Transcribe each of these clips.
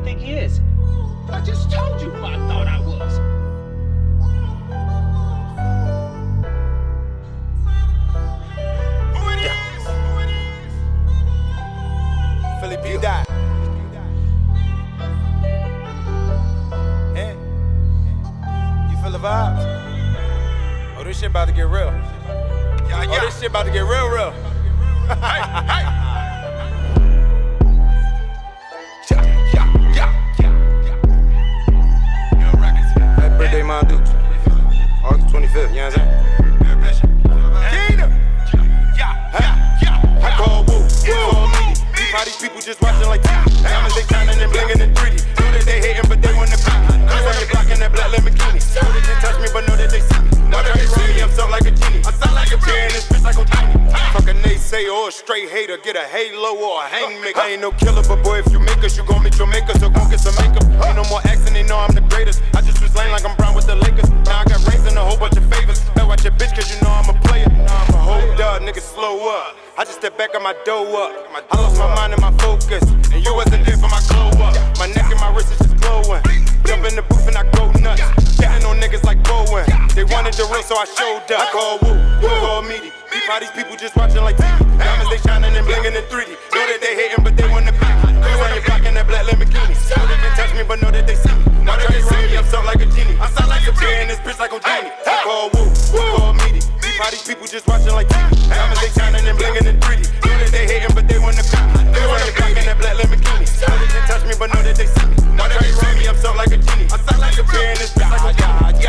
think he is? I just told you who I thought I was. Who it is? Who it is? Philly P. Dot. Yeah. You feel the vibes? Oh, this shit about to get real. Yeah. Oh, this shit about to get real. Hey. Happy birthday, Mount Dukes. August 25th, you know what I'm saying? I call Woo, call me. How these people just watching like TV. Diamonds, they shining and blinging in 3D. Know that they hating, but they wanna beat me. Cause I ain't blocking that black Lamborghini. Know they can't touch me, but know that they see me. Know that they see me, I'm soft like a genie. I sound like a chair in this bitch like Houdini. Fuck a naysayer or a straight hater. Get a halo or a hangmaker. I ain't no killer, but boy, if you make us, you gon' meet your maker. So gon' get some makeup. Ain't no more accent, they know I'm the greatest. I just was lame like I'm Brown with the Lakers. Now I got rings and a whole bunch of favors. Better watch your bitch, cause you know I'm a player. Now I'm a hold up, niggas slow up. I just step back on my dough up. I lost my mind and my focus, and you wasn't there for my glow up. My neck and my wrist is just glowing. Jump in the booth and I go nuts. Getting on niggas like Bowen. They wanted the ring, so I showed up. I call Woo, you call Meaty. Peep how these people just watching like TV. Diamonds, they shining and blinging in 3D. Know that they hating, but they wanna beat me. Cause I ain't blocking that black Lamborghini. Know they can't touch me, but know that they see me. Now that they see me, I'm soft like a genie. I sound like a chair in this bitch like Houdini. I call Woo, you call Meaty. Peep how these people just watching like TV. Diamonds, they shining and blinging in 3D. Know that they hating, but they wanna beat me. Cause I ain't blocking that black Lamborghini. Know they can't touch me, but know that they see me. Now that they see me, I'm soft like a genie. I sound like a chair in this bitch like Houdini.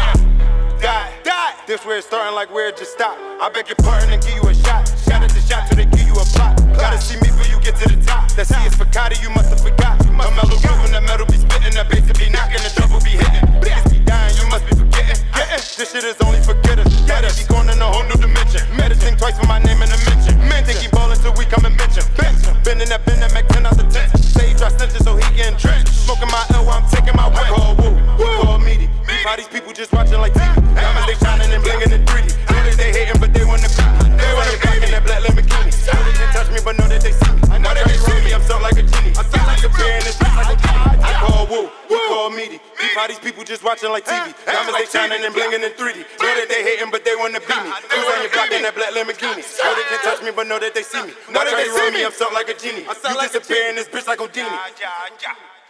Die. This where it's starting like where it just stopped. I beg your pardon and give you a shot. Shot at the shot till they give you a plot. Gotta see me before you get to the top. That C is for Cotty, you must have forgot. My mellow groove and the metal be spitting. That bass to be knocking, the trouble be hitting. Niggas be dying, you must be forgetting. This shit is only for getters. Gotta be going in a whole new dimension. Medicine twice for my name in the mention. Think he ballin' till we come and mention. Bending that bend that make 10 out of 10. Say he try snitching so he get entrenched. Smoking my L while I'm taking my way. I call Woo, you call Meaty. How these people just watching like TV. Diamonds, they shining and blinging in 3D. Know that they hating, but they wanna beat me. They wanna blocking that black Lamborghini. Know they can't touch me, but know that they see me. Know that they see me, I'm soft like a genie. I sound like a chair in this bitch like a genie. I call Woo, you call Meaty. How these people just watching like TV. Diamonds, they shining and blinging in 3D. Know that they hating, but they wanna beat me. Cause I ain't blocking that black Lamborghini. Know they can't touch me, but know that they see me. Know that they see me, I'm soft like a genie. You disappear in this bitch like Houdini.